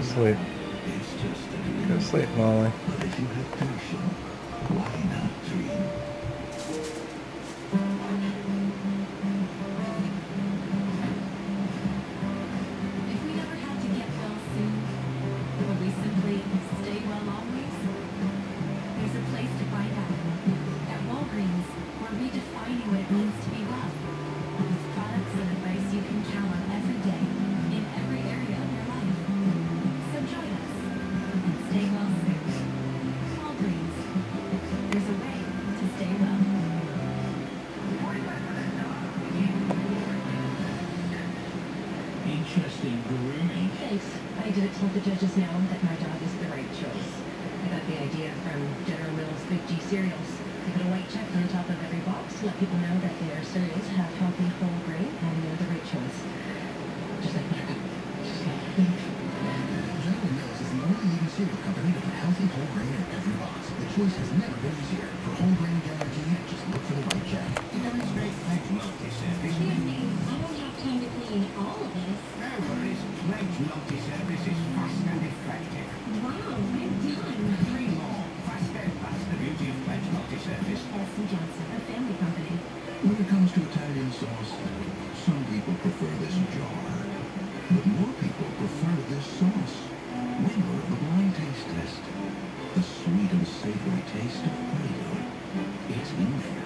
to sleep. Go to sleep, Molly. But if you have passion, why not dream? If we never had to get well soon, would we simply stay well always? There's a place to find out. At Walgreens, we're redefining what it means to be well. With products and advice you can count on every day, in every area of your life. So join us and stay well soon. Walgreens. There's a way to stay well. Interesting grooming. Thanks. I did told the judges now that my dog is the right choice. I got the idea from General Mills Big G cereals. They put a white check on top of every box to let people know that their cereals have healthy whole grain and they're the right choice. Just like that. General Mills is the only leading cereal company to put healthy whole grain in every box. The choice has never been easier. For whole grain guarantee, just look for the white check. To demonstrate Pledge Multi-Service. Excuse me, I don't have time to clean all of this. No worries. Pledge Multi-Service is fast and effective. Wow, I'm done. 3 more. Faster. That's the beauty of Pledge Multi-Service. S. Johnson, a family company. When it comes to Italian sauce, some people prefer this jar, but more people prefer this sauce. Winner of the blind taste test. The sweet and savory taste of Prego. It's in there.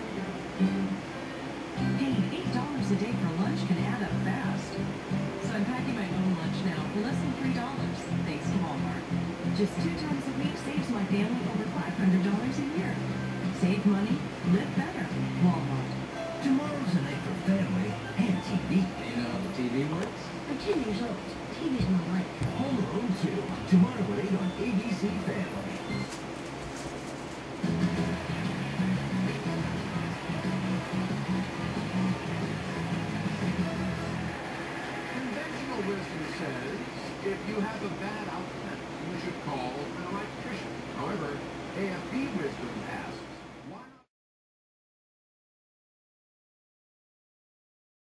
Hey, $8 a day for lunch can add up fast. So I'm packing my own lunch now for less than $3, thanks to Walmart. Just 2 times a week saves my family over $500 a year. Save money, live better. Walmart. Tomorrow's a night for family and TV. You know how the TV works? I'm 10 years old. TV's my life. Home Alone 2. Tomorrow at 8 on ABC Family.